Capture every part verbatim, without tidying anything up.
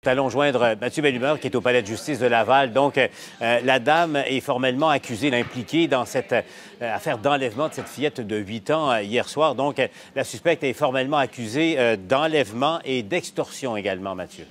Nous allons joindre Mathieu Bellumeur, qui est au palais de justice de Laval. Donc, euh, la dame est formellement accusée d'impliquer dans cette euh, affaire d'enlèvement de cette fillette de huit ans euh, hier soir. Donc, euh, la suspecte est formellement accusée euh, d'enlèvement et d'extorsion également, Mathieu.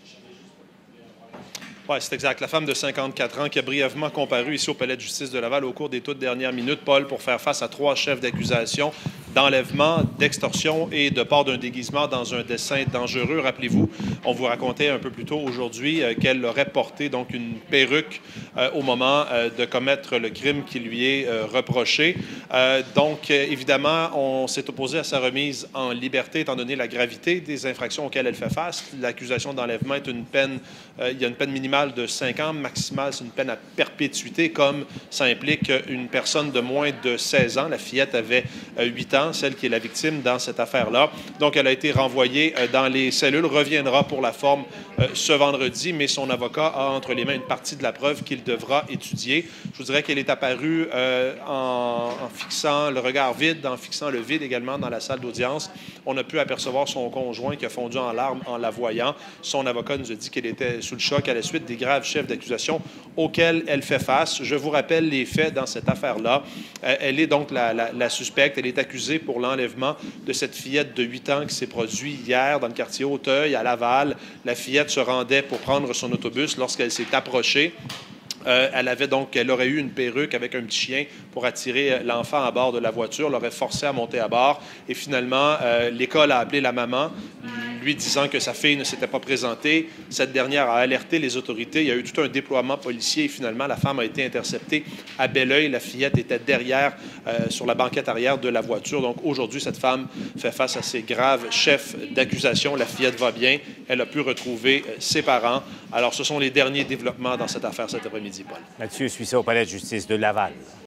Oui, c'est exact. La femme de cinquante-quatre ans qui a brièvement comparu ici au palais de justice de Laval au cours des toutes dernières minutes, Paul, pour faire face à trois chefs d'accusation d'enlèvement, d'extorsion et de port d'un déguisement dans un dessin dangereux. Rappelez-vous, on vous racontait un peu plus tôt aujourd'hui euh, qu'elle aurait porté donc une perruque euh, au moment euh, de commettre le crime qui lui est euh, reproché. Euh, donc, euh, évidemment, on s'est opposé à sa remise en liberté étant donné la gravité des infractions auxquelles elle fait face. L'accusation d'enlèvement est une peine, euh, il y a une peine minimale de cinq ans, maximale, c'est une peine à perpétuité, comme ça implique une personne de moins de seize ans. La fillette avait euh, huit ans, celle qui est la victime dans cette affaire-là. Donc, elle a été renvoyée euh, dans les cellules, reviendra pour la forme euh, ce vendredi, mais son avocat a entre les mains une partie de la preuve qu'il devra étudier. Je vous dirais qu'elle est apparue euh, en, en fixant le regard vide, en fixant le vide également dans la salle d'audience. On a pu apercevoir son conjoint qui a fondu en larmes en la voyant. Son avocat nous a dit qu'elle était sous le choc à la suite des graves chefs d'accusation auxquels elle fait face. Je vous rappelle les faits dans cette affaire-là. Euh, elle est donc la, la, la suspecte. Elle est accusée pour l'enlèvement de cette fillette de huit ans qui s'est produit hier dans le quartier Auteuil, à Laval. La fillette se rendait pour prendre son autobus lorsqu'elle s'est approchée. Euh, elle avait donc, elle aurait eu une perruque avec un petit chien pour attirer l'enfant à bord de la voiture, l'aurait forcé à monter à bord. Et finalement, euh, l'école a appelé la maman, lui disant que sa fille ne s'était pas présentée. Cette dernière a alerté les autorités. Il y a eu tout un déploiement policier et finalement, la femme a été interceptée à Belleuil. La fillette était derrière, euh, sur la banquette arrière de la voiture. Donc aujourd'hui, cette femme fait face à ces graves chefs d'accusation. La fillette va bien. Elle a pu retrouver ses parents. Alors, ce sont les derniers développements dans cette affaire cet après-midi, Paul. Mathieu, suis ça au palais de justice de Laval.